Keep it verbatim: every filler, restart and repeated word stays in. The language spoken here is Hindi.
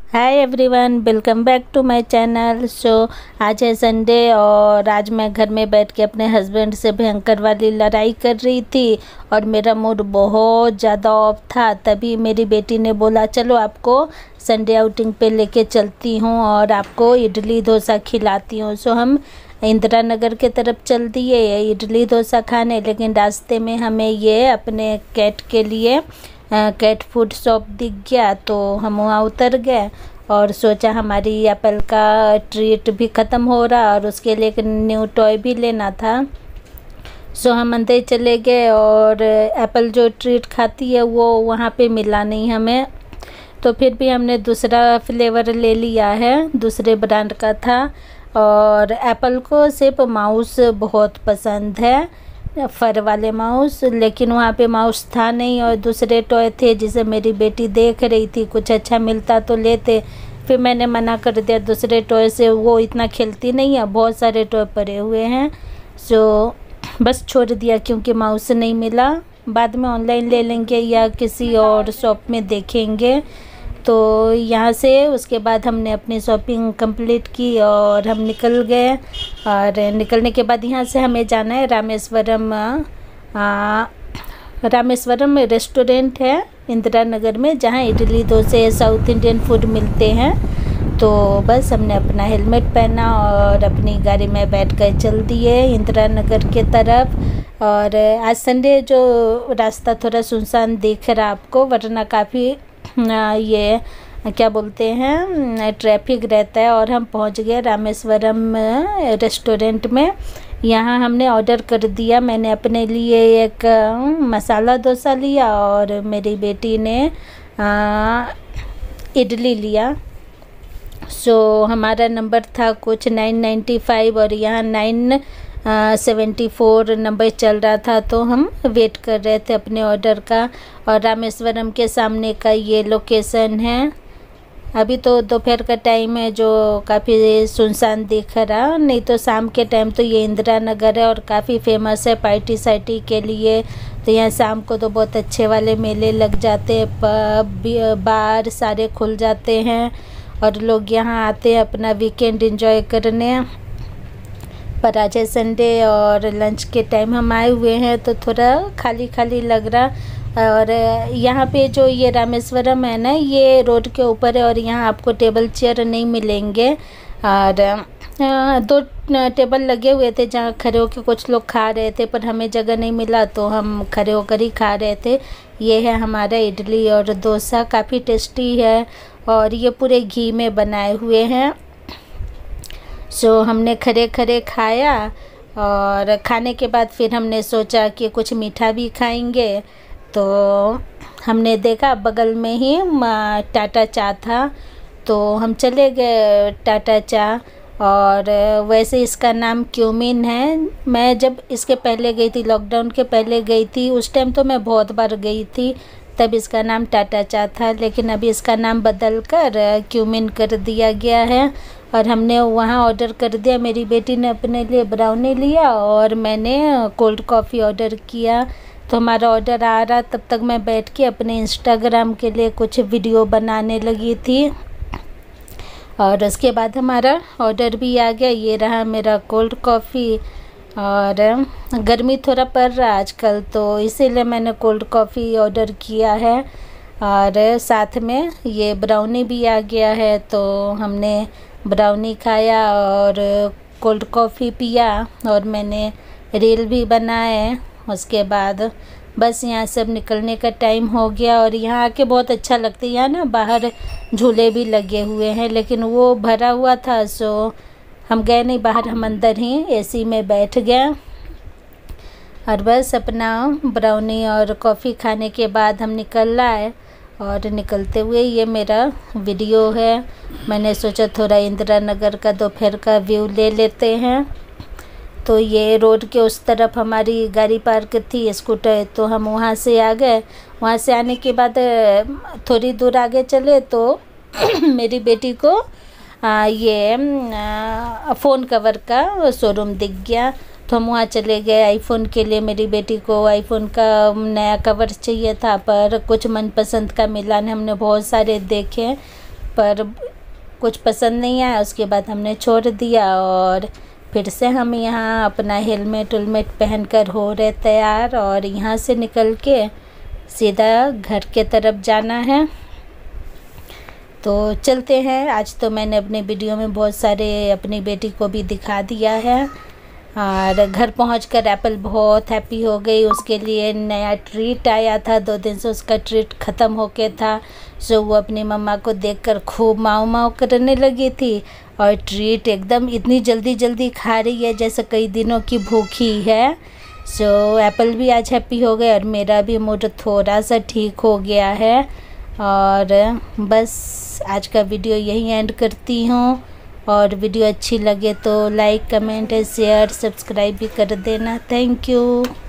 Hi everyone, welcome back to my channel. So आज है संडे और आज मैं घर में बैठ के अपने हस्बैंड से भयंकर वाली लड़ाई कर रही थी और मेरा मूड बहुत ज़्यादा ऑफ था। तभी मेरी बेटी ने बोला चलो आपको संडे आउटिंग पे लेके चलती हूँ और आपको इडली डोसा खिलाती हूँ। सो हम इंदिरा नगर के तरफ चल दिए इडली डोसा खाने, लेकिन रास्ते में हमें ये अपने कैट के लिए कैट फूड शॉप दिख गया तो हम वहाँ उतर गए और सोचा हमारी एप्पल का ट्रीट भी ख़त्म हो रहा और उसके लिए एक न्यू टॉय भी लेना था। सो हम अंदर चले गए और एप्पल जो ट्रीट खाती है वो वहाँ पे मिला नहीं हमें, तो फिर भी हमने दूसरा फ्लेवर ले लिया है, दूसरे ब्रांड का था। और एप्पल को सिर्फ माउस बहुत पसंद है, फर वाले माउस, लेकिन वहाँ पे माउस था नहीं और दूसरे टॉय थे जिसे मेरी बेटी देख रही थी, कुछ अच्छा मिलता तो लेते। फिर मैंने मना कर दिया, दूसरे टॉय से वो इतना खेलती नहीं है, बहुत सारे टॉय पड़े हुए हैं। सो बस छोड़ दिया क्योंकि माउस नहीं मिला। बाद में ऑनलाइन ले लेंगे या किसी और शॉप में देखेंगे। तो यहाँ से उसके बाद हमने अपनी शॉपिंग कंप्लीट की और हम निकल गए। और निकलने के बाद यहाँ से हमें जाना है रामेश्वरम। आ, रामेश्वरम में रेस्टोरेंट है इंदिरा नगर में जहाँ इडली डोसे साउथ इंडियन फूड मिलते हैं। तो बस हमने अपना हेलमेट पहना और अपनी गाड़ी में बैठ कर चल दिए इंदिरा नगर के तरफ। और आज संडे जो रास्ता थोड़ा सुनसान दिख रहा आपको, वरना काफ़ी ये क्या बोलते हैं ट्रैफिक रहता है। और हम पहुंच गए रामेश्वरम रेस्टोरेंट में। यहाँ हमने ऑर्डर कर दिया, मैंने अपने लिए एक मसाला डोसा लिया और मेरी बेटी ने इडली लिया। सो हमारा नंबर था कुछ नाइन नाइन्टी फाइव और यहाँ नाइन सेवेंटी फोर नंबर चल रहा था, तो हम वेट कर रहे थे अपने ऑर्डर का। और रामेश्वरम के सामने का ये लोकेशन है। अभी तो दोपहर का टाइम है जो काफ़ी सुनसान दिख रहा, नहीं तो शाम के टाइम तो ये इंदिरा नगर है और काफ़ी फेमस है पार्टी सार्टी के लिए। तो यहाँ शाम को तो बहुत अच्छे वाले मेले लग जाते हैं, पब बार सारे खुल जाते हैं और लोग यहाँ आते हैं अपना वीकेंड एंजॉय करने। पर आज है संडे और लंच के टाइम हम आए हुए हैं तो थोड़ा खाली खाली लग रहा। और यहाँ पे जो ये रामेश्वरम है ना, ये रोड के ऊपर है और यहाँ आपको टेबल चेयर नहीं मिलेंगे। और दो टेबल लगे हुए थे जहाँ खड़े होकर कुछ लोग खा रहे थे, पर हमें जगह नहीं मिला तो हम खड़े होकर ही खा रहे थे। ये है हमारा इडली और डोसा, काफ़ी टेस्टी है और ये पूरे घी में बनाए हुए हैं। सो so, हमने खड़े खड़े खाया और खाने के बाद फिर हमने सोचा कि कुछ मीठा भी खाएंगे। तो हमने देखा बगल में ही टाटा चाय था तो हम चले गए टाटा चाय। और वैसे इसका नाम क्यूमिन है। मैं जब इसके पहले गई थी, लॉकडाउन के पहले गई थी, उस टाइम तो मैं बहुत बार गई थी, तब इसका नाम टाटा चाय था, लेकिन अभी इसका नाम बदल कर क्यूमिन कर दिया गया है। और हमने वहाँ ऑर्डर कर दिया, मेरी बेटी ने अपने लिए ब्राउनी लिया और मैंने कोल्ड कॉफ़ी ऑर्डर किया। तो हमारा ऑर्डर आ रहा, तब तक मैं बैठ के अपने इंस्टाग्राम के लिए कुछ वीडियो बनाने लगी थी। और उसके बाद हमारा ऑर्डर भी आ गया, ये रहा मेरा कोल्ड कॉफ़ी। और गर्मी थोड़ा पड़ रहा आजकल तो इसीलिए मैंने कोल्ड कॉफ़ी ऑर्डर किया है। और साथ में ये ब्राउनी भी आ गया है, तो हमने ब्राउनी खाया और कोल्ड कॉफ़ी पिया और मैंने रील भी बनाए। उसके बाद बस यहाँ सब निकलने का टाइम हो गया और यहाँ आके बहुत अच्छा लगता है। यहाँ ना बाहर झूले भी लगे हुए हैं, लेकिन वो भरा हुआ था, सो हम गए नहीं बाहर, हम अंदर ही एसी में बैठ गए। और बस अपना ब्राउनी और कॉफ़ी खाने के बाद हम निकल आए। और निकलते हुए ये मेरा वीडियो है, मैंने सोचा थोड़ा इंदिरा नगर का दोपहर का व्यू ले लेते हैं। तो ये रोड के उस तरफ हमारी गाड़ी पार्क थी स्कूटर, तो हम वहाँ से आ गए। वहाँ से आने के बाद थोड़ी दूर आगे चले तो मेरी बेटी को आ, ये आ, फ़ोन कवर का शोरूम दिख गया, तो हम वहाँ चले गए आईफ़ोन के लिए। मेरी बेटी को आईफ़ोन का नया कवर चाहिए था, पर कुछ मनपसंद का मिला नहीं, हमने बहुत सारे देखे पर कुछ पसंद नहीं आया, उसके बाद हमने छोड़ दिया। और फिर से हम यहाँ अपना हेलमेट उलमेट पहन कर हो रहे तैयार, और यहाँ से निकल के सीधा घर के तरफ जाना है। तो चलते हैं। आज तो मैंने अपने वीडियो में बहुत सारे अपनी बेटी को भी दिखा दिया है। और घर पहुंचकर एप्पल बहुत हैप्पी हो गई, उसके लिए नया ट्रीट आया था, दो दिन से उसका ट्रीट ख़त्म हो गया था। सो वो अपनी मम्मा को देखकर खूब माऊ माऊ करने लगी थी, और ट्रीट एकदम इतनी जल्दी जल्दी खा रही है जैसे कई दिनों की भूखी है। सो एप्पल भी आज हैप्पी हो गए, और मेरा भी मूड थोड़ा सा ठीक हो गया है। और बस आज का वीडियो यहीं एंड करती हूँ। और वीडियो अच्छी लगे तो लाइक कमेंट शेयर सब्सक्राइब भी कर देना। Thank you.